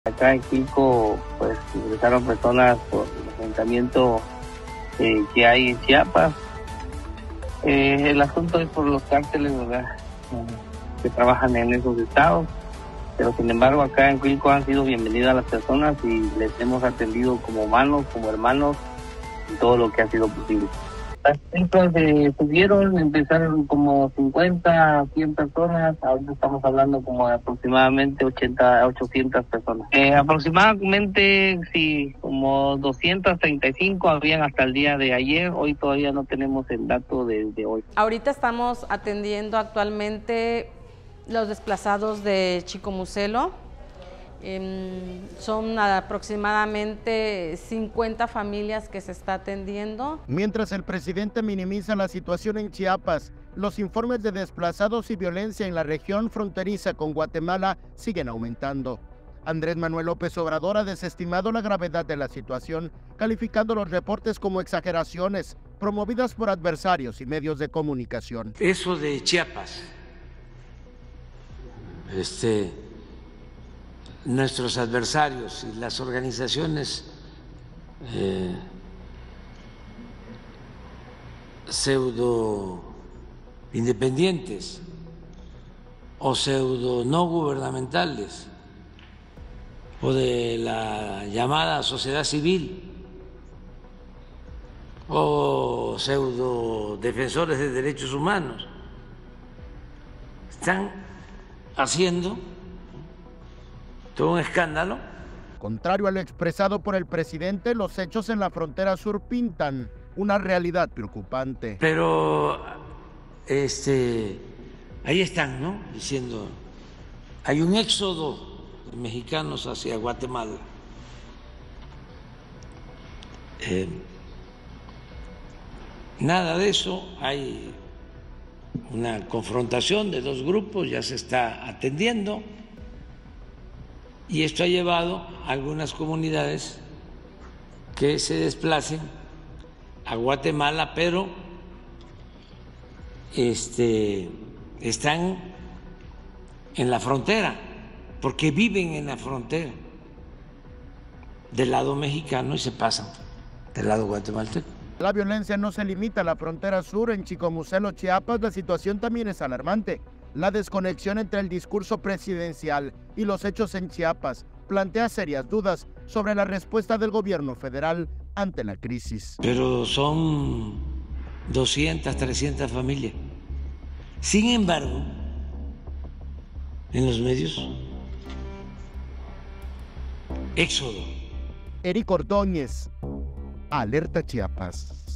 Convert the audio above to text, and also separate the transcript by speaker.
Speaker 1: Acá en Quilco, pues ingresaron personas por el asentamiento que hay en Chiapas. El asunto es por los cárteles, ¿verdad? Que trabajan en esos estados, pero sin embargo acá en Quilco han sido bienvenidas las personas y les hemos atendido como humanos, como hermanos, en todo lo que ha sido posible. Las cifras subieron, empezaron como 50, 100 personas, ahora estamos hablando como de aproximadamente 80 a 800 personas. Aproximadamente, sí, como 235 habían hasta el día de ayer, hoy todavía no tenemos el dato de hoy.
Speaker 2: Ahorita estamos atendiendo actualmente los desplazados de Chicomucelo. Son aproximadamente 50 familias que se está atendiendo.
Speaker 3: Mientras el presidente minimiza la situación en Chiapas, los informes de desplazados y violencia en la región fronteriza con Guatemala siguen aumentando. Andrés Manuel López Obrador ha desestimado la gravedad de la situación, calificando los reportes como exageraciones promovidas por adversarios y medios de comunicación.
Speaker 4: Eso de Chiapas, nuestros adversarios y las organizaciones pseudo independientes o pseudo no gubernamentales o de la llamada sociedad civil o pseudo defensores de derechos humanos están haciendo todo un escándalo.
Speaker 3: Contrario a lo expresado por el presidente, los hechos en la frontera sur pintan una realidad preocupante.
Speaker 4: Pero ahí están, ¿no? Diciendo, hay un éxodo de mexicanos hacia Guatemala. Nada de eso, hay una confrontación de dos grupos, ya se está atendiendo. Y esto ha llevado a algunas comunidades que se desplacen a Guatemala, pero están en la frontera, porque viven en la frontera del lado mexicano y se pasan del lado guatemalteco.
Speaker 3: La violencia no se limita a la frontera sur. En Chicomucelo, Chiapas, la situación también es alarmante. La desconexión entre el discurso presidencial y los hechos en Chiapas plantea serias dudas sobre la respuesta del gobierno federal ante la crisis.
Speaker 4: Pero son 200, 300 familias. Sin embargo, en los medios, éxodo.
Speaker 3: Eric Ordóñez, Alerta Chiapas.